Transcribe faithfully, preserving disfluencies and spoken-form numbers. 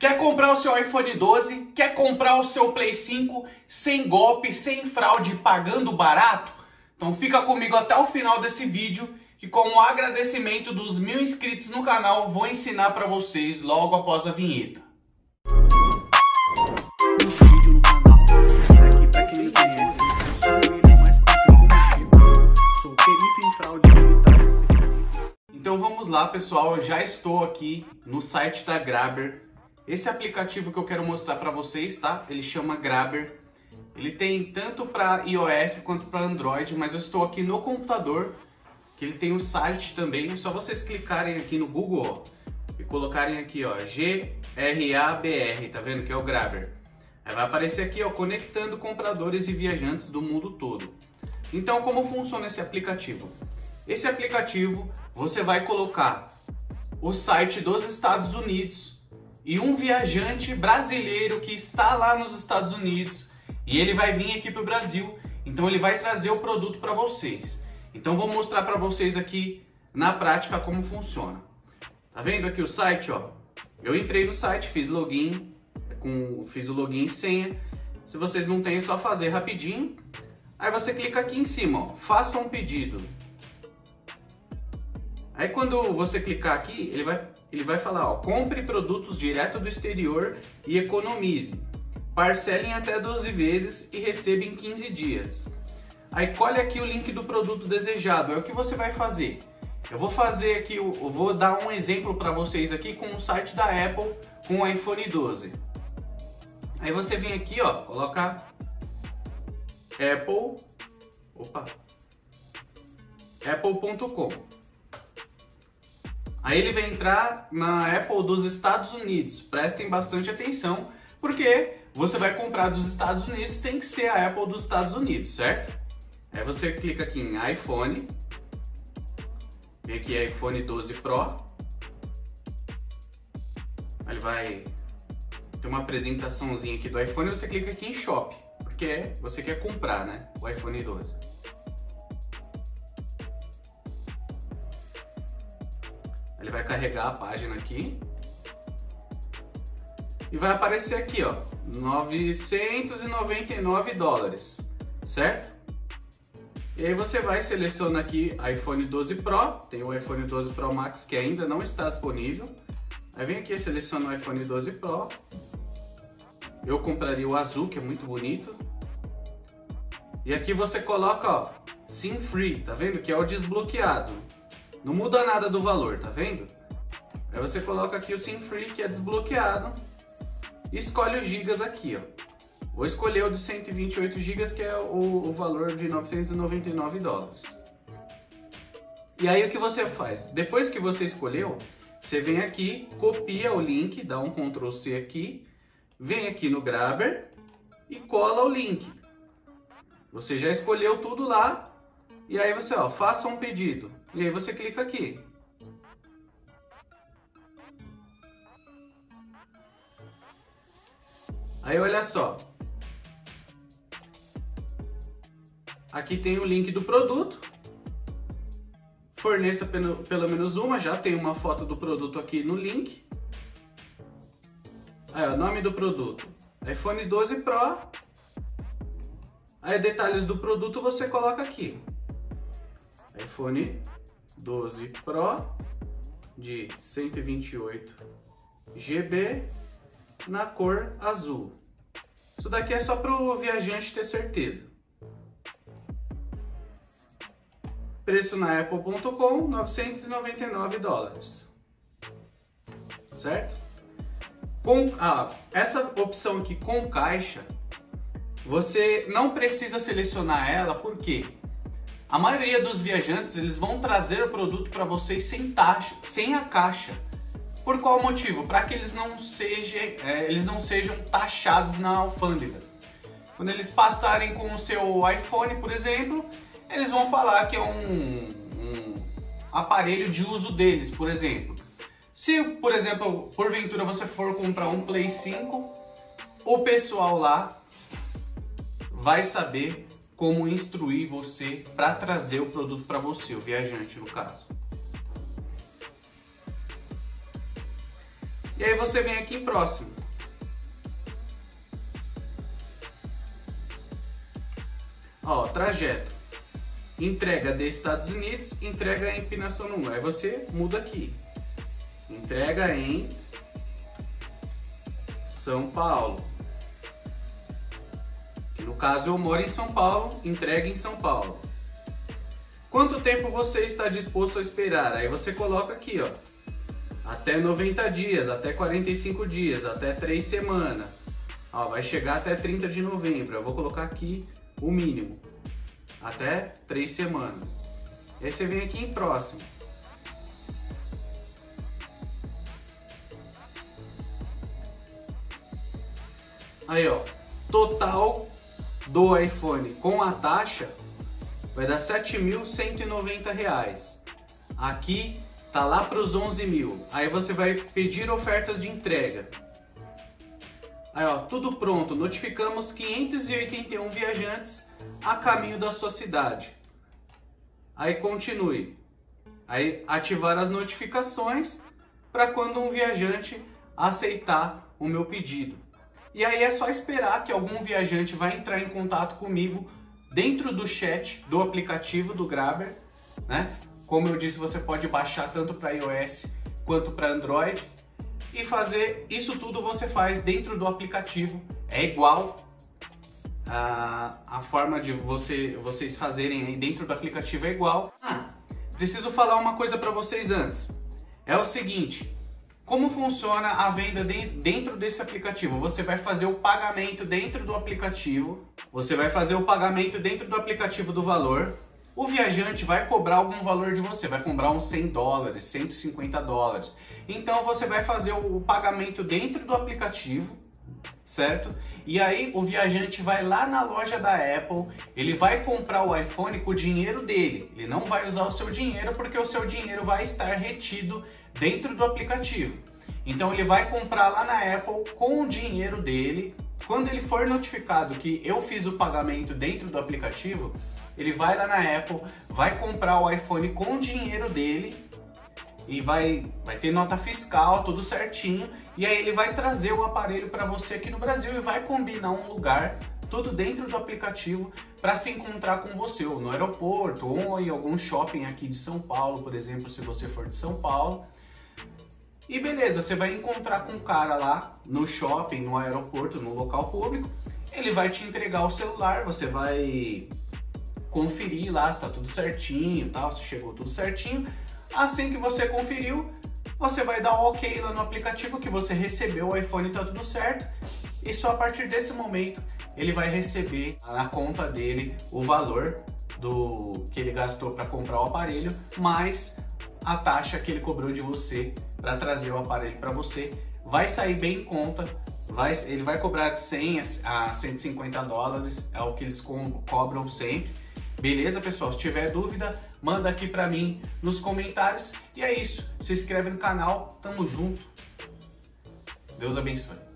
Quer comprar o seu iPhone doze? Quer comprar o seu Play cinco sem golpe, sem fraude, pagando barato? Então fica comigo até o final desse vídeo, que como agradecimento dos mil inscritos no canal, vou ensinar para vocês logo após a vinheta. Então vamos lá, pessoal, eu já estou aqui no site da Grabber. Esse aplicativo que eu quero mostrar para vocês, tá? Ele chama Grabber. Ele tem tanto para iOS quanto para Android, mas eu estou aqui no computador, que ele tem um site também. É só vocês clicarem aqui no Google, ó, e colocarem aqui, ó, G R A B R, tá vendo? Que é o Grabber. Aí vai aparecer aqui, ó, conectando compradores e viajantes do mundo todo. Então, como funciona esse aplicativo? Esse aplicativo, você vai colocar o site dos Estados Unidos e um viajante brasileiro que está lá nos Estados Unidos e ele vai vir aqui para o Brasil, então ele vai trazer o produto para vocês. Então vou mostrar para vocês aqui na prática como funciona. Tá vendo aqui o site, ó? Eu entrei no site, fiz login, com, fiz o login e senha. Se vocês não têm, é só fazer rapidinho. Aí você clica aqui em cima, ó, faça um pedido. Aí quando você clicar aqui, ele vai, ele vai falar, ó, compre produtos direto do exterior e economize. Parcele em até doze vezes e receba em quinze dias. Aí colhe aqui o link do produto desejado. É o que você vai fazer. Eu vou fazer aqui, eu vou dar um exemplo para vocês aqui com o site da Apple com o iPhone doze. Aí você vem aqui, ó, coloca Apple, opa, apple ponto com. Aí ele vai entrar na Apple dos Estados Unidos. Prestem bastante atenção, porque você vai comprar dos Estados Unidos, tem que ser a Apple dos Estados Unidos, certo? Aí você clica aqui em iPhone, vem aqui iPhone doze Pro. Aí ele vai ter uma apresentaçãozinha aqui do iPhone, você clica aqui em Shop, porque você quer comprar, né, o iPhone doze. Ele vai carregar a página aqui e vai aparecer aqui, ó, novecentos e noventa e nove dólares, certo? E aí você vai selecionar aqui iPhone doze Pro, tem o iPhone doze Pro Max que ainda não está disponível. Aí vem aqui e seleciona o iPhone doze Pro. Eu compraria o azul, que é muito bonito. E aqui você coloca, ó, SIM Free, tá vendo? Que é o desbloqueado. Não muda nada do valor, tá vendo? Aí você coloca aqui o SIM Free, que é desbloqueado, e escolhe os gigas aqui, ó. Vou escolher o de cento e vinte e oito gigas, que é o, o valor de novecentos e noventa e nove dólares. E aí o que você faz? Depois que você escolheu, você vem aqui, copia o link, dá um control C aqui, vem aqui no Grabber e cola o link. Você já escolheu tudo lá, e aí você, ó, faça um pedido. E aí você clica aqui. Aí olha só. Aqui tem o link do produto. Forneça pelo, pelo menos uma, já tem uma foto do produto aqui no link. Aí, ó, nome do produto, iPhone doze Pro. Aí detalhes do produto você coloca aqui. iPhone doze Pro de cento e vinte e oito gigabytes na cor azul. Isso daqui é só para o viajante ter certeza. Preço na apple ponto com, novecentos e noventa e nove dólares. Certo? Com, ah, essa opção aqui com caixa, você não precisa selecionar ela, porque a maioria dos viajantes, eles vão trazer o produto para vocês sem taxa, sem a caixa. Por qual motivo? Para que eles não, seja, é, eles não sejam taxados na alfândega. Quando eles passarem com o seu iPhone, por exemplo, eles vão falar que é um, um aparelho de uso deles, por exemplo. Se, por exemplo, porventura você for comprar um Play cinco, o pessoal lá vai saber como instruir você para trazer o produto para você, o viajante no caso. E aí você vem aqui em próximo. Ó, trajeto. Entrega de Estados Unidos, entrega em Pirassununga. Aí você muda aqui. Entrega em São Paulo. Que no caso eu moro em São Paulo, entrega em São Paulo. Quanto tempo você está disposto a esperar? Aí você coloca aqui, ó. Até noventa dias, até quarenta e cinco dias, até três semanas. Ó, vai chegar até trinta de novembro. Eu vou colocar aqui o mínimo. Até três semanas. E aí você vem aqui em próximo. Aí, ó, total do iPhone com a taxa vai dar sete mil cento e noventa reais. Aqui tá lá para os onze mil. Aí você vai pedir ofertas de entrega. Aí, ó, tudo pronto. Notificamos quinhentos e oitenta e um viajantes a caminho da sua cidade. Aí continue. Aí ativar as notificações para quando um viajante aceitar o meu pedido. E aí é só esperar que algum viajante vai entrar em contato comigo dentro do chat do aplicativo do Grabber, né? Como eu disse, você pode baixar tanto para iOS quanto para Android e fazer isso tudo você faz dentro do aplicativo. É igual a, a forma de você, vocês fazerem aí dentro do aplicativo é igual. Ah, preciso falar uma coisa para vocês antes. É o seguinte. Como funciona a venda de, dentro desse aplicativo? Você vai fazer o pagamento dentro do aplicativo, você vai fazer o pagamento dentro do aplicativo do valor, o viajante vai cobrar algum valor de você, vai cobrar uns cem dólares, cento e cinquenta dólares. Então você vai fazer o pagamento dentro do aplicativo, certo? E aí o viajante vai lá na loja da Apple, ele vai comprar o iPhone com o dinheiro dele. Ele não vai usar o seu dinheiro porque o seu dinheiro vai estar retido dentro do aplicativo. Então ele vai comprar lá na Apple com o dinheiro dele. Quando ele for notificado que eu fiz o pagamento dentro do aplicativo, ele vai lá na Apple, vai comprar o iPhone com o dinheiro dele e vai, vai ter nota fiscal, tudo certinho. E aí ele vai trazer o aparelho para você aqui no Brasil e vai combinar um lugar, tudo dentro do aplicativo, para se encontrar com você, ou no aeroporto, ou em algum shopping aqui de São Paulo, por exemplo, se você for de São Paulo. E beleza, você vai encontrar com um cara lá no shopping, no aeroporto, no local público, ele vai te entregar o celular, você vai conferir lá se tá tudo certinho, tal, se chegou tudo certinho. Assim que você conferiu, você vai dar um ok lá no aplicativo que você recebeu o iPhone e tá tudo certo. E só a partir desse momento ele vai receber na conta dele o valor do que ele gastou para comprar o aparelho, mais a taxa que ele cobrou de você para trazer o aparelho para você. Vai sair bem em conta, vai, ele vai cobrar de cem a cento e cinquenta dólares, é o que eles co cobram sempre. Beleza, pessoal? Se tiver dúvida, manda aqui pra mim nos comentários. E é isso. Se inscreve no canal. Tamo junto. Deus abençoe.